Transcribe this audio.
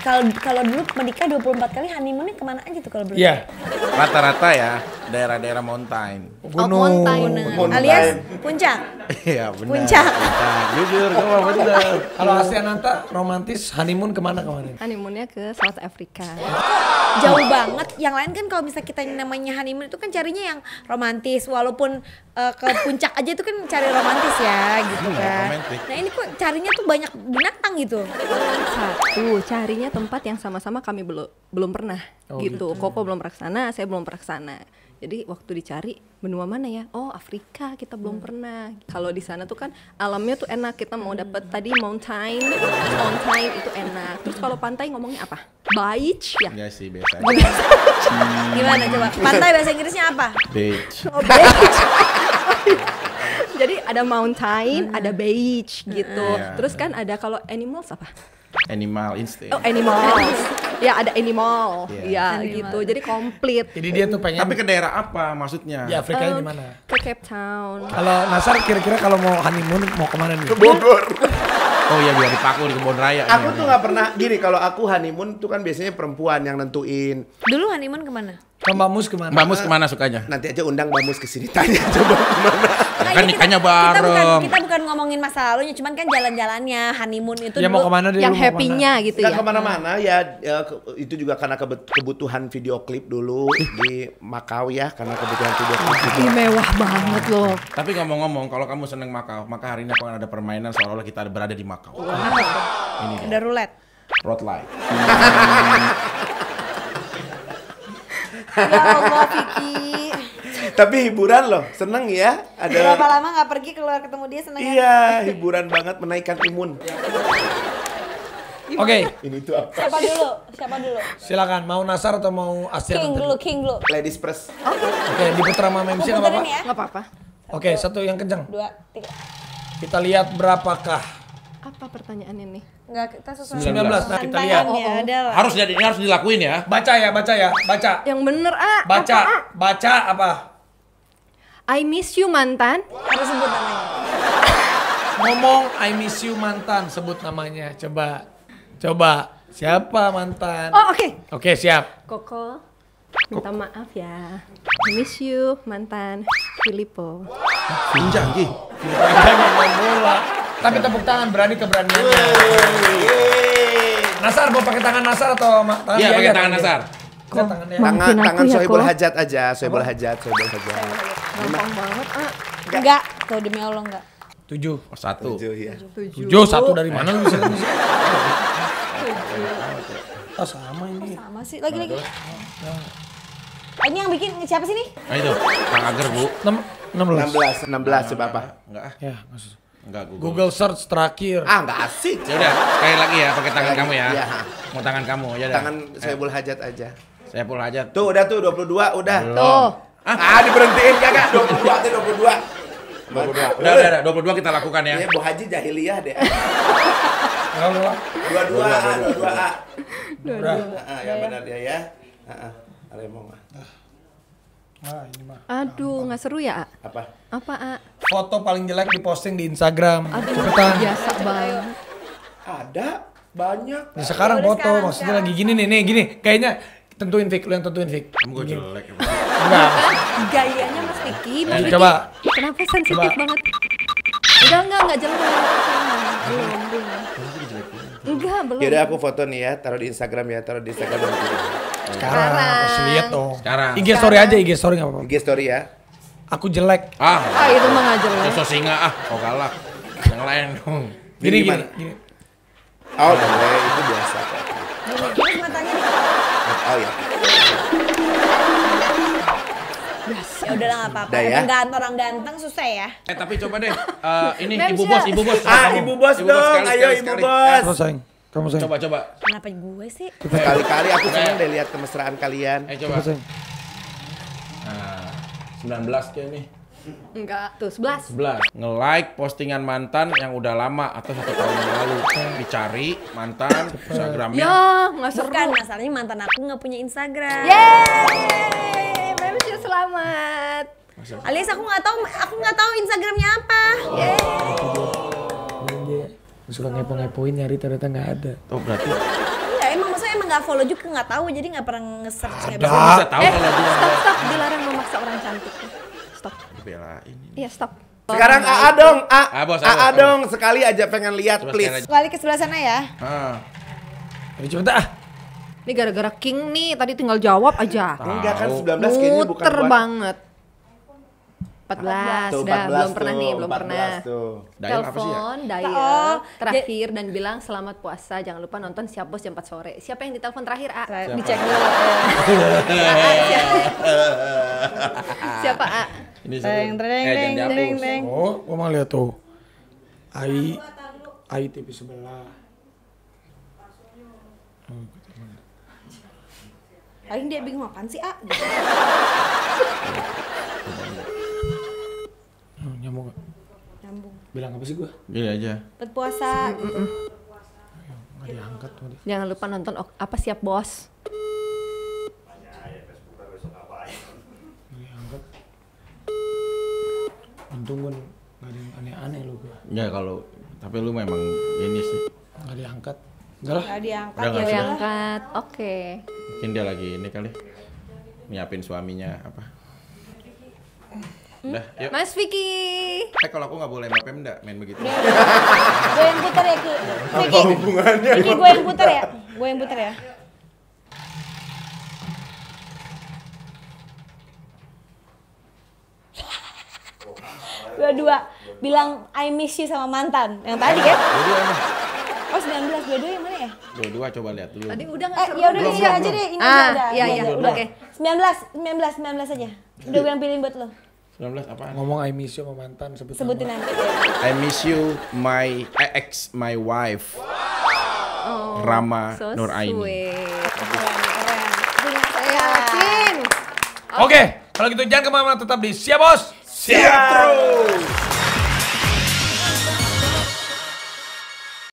Kalau dulu menikah 24 kali honeymoonnya kemana aja tuh kalau belum? Iya. Rata-rata ya daerah-daerah mountain. Gunung. Alias puncak. Iya benar. Puncak. Jujur kamu benar. Kalau Astiananta romantis honeymoon kemana kemarin? Honeymoonnya ke South Africa. Jauh banget. Yang lain kan kalau misalnya kita namanya honeymoon itu kan carinya yang romantis. Walaupun ke puncak aja itu kan cari romantis ya gitu kan. romantis. Nah ini kok carinya tuh banyak binatang gitu. Satu, carinya tempat yang sama-sama kami belum pernah gitu. Koko belum pernah kesana, saya belum pernah kesana. Jadi waktu dicari benua mana ya? Oh Afrika kita belum pernah. Kalau di sana tuh kan alamnya tuh enak. Kita mau dapet tadi mountain itu enak. Terus kalau pantai ngomongnya apa? Beach ya? Enggak sih biasa. Gimana coba? Pantai bahasa Inggrisnya apa? Beach. Oh, beach. Jadi ada mountain, ada beach gitu. Iya. Terus kan ada kalau animals apa? Animal instinct. Oh animals. Ya ada animal. Iya. Ya gitu. Jadi komplit. Jadi dia tuh pengen Tapi ke daerah apa maksudnya? di Afrika di mana? Ke Cape Town. Kalau Nasar kira-kira kalau mau honeymoon mau kemana nih? Bogor. Oh iya biar dipaku di kebun raya. Aku tuh nggak pernah gini, kalau aku honeymoon tuh kan biasanya perempuan yang nentuin. Dulu honeymoon kemana? Ke Mbak Mus kemana? Mbak Mus kemana sukanya? Nanti aja undang Mbak Mus kesini tanya coba kemana. Kan nikahnya bareng. Kita bukan ngomongin masa lalunya, cuman kan jalan-jalannya honeymoon itu Ya mau dulu. kemana dia? Yang lu mau happy-nya gitu Nggak ya. kemana-mana ya, itu juga karena kebutuhan video klip dulu di Makau ya, karena kebutuhan video klip juga. Ih, mewah banget loh. Tapi ngomong-ngomong kalau kamu seneng Makau, maka hari ini akan ada permainan seolah-olah kita berada di Makau. Ini dia. Ada roulette. Road light. Ya Allah Vicky. Tapi hiburan loh, seneng ya. Berapa Ada lama nggak pergi keluar ketemu dia seneng ya? iya, hiburan banget, menaikkan imun. Oke, Ini tuh apa? Siapa dulu? Siapa dulu? silakan mau Nasar atau mau Astiananta? King dulu. Ladies first. Oke, diputar sama MC nggak apa-apa? ya. Nggak apa-apa. Oke, satu yang kencang. 2, 3. Kita lihat berapakah? Apa pertanyaannya nih? Enggak, kita sesuai. 19. Nah, kita lihat. Tantangannya adalah. Harus jadi ini harus dilakuin ya. Baca ya. Baca. Yang bener Baca. Baca apa? I miss you mantan. Harus sebut namanya. Ngomong I miss you mantan, sebut namanya. Coba. Siapa mantan? Oh oke. Oke, siap. Koko, minta maaf ya. I miss you mantan Filippo. Pinjam Ki. Jangan main bola. Tapi tepuk tangan, berani keberaniannya. Nasar mau pakai tangan Nasar atau tangan Iya dia pakai aja? tangan Nasar. Kok tangannya? Maafin aku Tangan ya, Sohibul Ko. Hajat aja, Sohibul Hajat. Gampang banget Enggak. Tuh demi Allah enggak. 7. Oh, 1. 7 ya. 7. 1 dari mana lu bisa? Oh, sama ini. Sama sih. Lagi. Ini yang bikin siapa sih nih? Nah itu, Kang Ager Bu. 16. 16 coba apa? Enggak ah. Ya, maksud. Enggak Google. Google search terakhir. Ah, nggak asik. Ya udah, sekali lagi ya pakai tangan kamu ya. Iya. Mau tangan kamu ya udah. Tangan Sohibul Hajat aja. Saya pul aja. Tuh udah tuh 22 udah. Tuh. Ah, diberhentiin kagak? 22 tuh 22. 22. Udah, 22 kita lakukan ya. Iya, Bu Haji jahiliyah deh. Enggak. 22A. Udah. Ya benar dia ya. Ada yang mau nggak? Nah, ini mah. Aduh, nggak seru ya, A? Apa? Apa, A? Foto paling jelek diposting di Instagram. Aduh, Cepetan. biasa banget. Ada banyak. Nah, sekarang Udah foto, sekarang, maksudnya lagi gini nih, gini. Kayaknya tentuin Vic, lu yang tentuin Vic. Kamu gue jelek. Enggak. Gayanya Mas Vicky. Mas Vicky. Coba. Kenapa sensitif Coba. banget? Enggak jelek. Belum. Enggak, belum. Yaudah aku foto nih ya, taruh di Instagram ya, taruh di Instagram nanti. Sekarang, harus lihat dong. Sekarang. IG story aja, IG story nggak apa-apa. IG story ya. Aku jelek. Ah, itu mah nggak jelek. Itu singa kok galak. Yang lain dong. Gini. Oh, boleh, itu biasa kok. Terus matanya nih. Oh ya. Ya udahlah enggak apa-apa. Udah ya. Orang ganteng susah ya. Tapi coba deh. Ini Mem, ibu bos. Ah, ibu bos dong. sekali, Ayo sekali, ibu sekali. bos. Kamu sayang. Kamu sayang. Coba. Kenapa gue sih? Sekali-kali aku senang deh lihat kemesraan kalian. Coba. Kamu sayang. Nah, 19 kayak nih. Enggak, tuh 11. 11. Nge-like postingan mantan yang udah lama atau 1 tahun yang lalu. Dicari mantan Instagramnya. Ya, nggak seru. Bukan, masalahnya mantan aku nggak punya Instagram. Yeay, Memsi selamat. Alias aku nggak tahu Instagramnya apa. Suka ngepo-ngepoin nyari ternyata nggak ada. Oh berarti Enggak, emang emang nggak follow juga, nggak tahu, jadi nggak pernah nge-search. Nggak Kok bisa. bisa tahu kalau dia Stop, dilarang memaksa orang cantik. Stop. belain? Iya, stop. Sekarang AA dong, Bos, AA bos. dong, sekali aja pengen lihat Coba please. sekali Balik ke sebelah sana ya. Ah, Ayo cepet dah. Ini gara-gara King nih, tadi tinggal jawab aja. Enggak kan Tahu. 19 kayaknya bukan Muter buat banget. 14, Tuh, dah 14 belum pernah tuh, nih, belum 14 pernah. tuh. Dial apa sih ya? Telepon, dial Oh, terakhir dan bilang selamat puasa, jangan lupa nonton Siap Bos jam 4 sore. Siapa yang ditelepon terakhir, A? Dicek dulu. Siapa, A? Ini Teng, teng, jangan teng, dihapus. teng, teng. Oh, gua mau lihat tuh. Ai TV sebelah. Paling dia bingung apaan sih, A? Nyambung gak? Nyambung. Bilang apa sih gua? Gini aja. Berpuasa. Nggak diangkat tadi. Jangan lupa nonton apa Siap Bos. Untung gua nggak ada yang aneh-aneh lo gua. Ya kalau tapi lu memang ini sih. Nggak diangkat. Enggak lah. Nggak diangkat Udah ya nggak udah. Diangkat, oke. Mungkin dia lagi ini kali. Nyiapin suaminya apa. Udah, yuk. Mas Vicky. Kalau aku nggak boleh main Pemda main begitu. Gue yang putar ya, Ki. Vicky, Vicky gue yang putar ya. Gue yang putar ya. Dua-dua bilang I miss you sama mantan. Yang tadi kan? Dua-dua emang. Oh 19, dua-dua yang mana ya? Dua-dua coba lihat dulu. Tadi udah nggak seru? Ya udah ini aja deh, ini aja udah. iya, Udah, iya, udah. oke. 19 aja. Udah gue yang pilihin buat lo. 19 apaan? Ngomong I miss you sama mantan Sebutin nama. nanti. I miss you my wife. Rama So Nur Aini. sweet. Keren. Saya yakin. Oke, kalau gitu jangan kemana-mana, tetap di Siap Bos. Siap terus.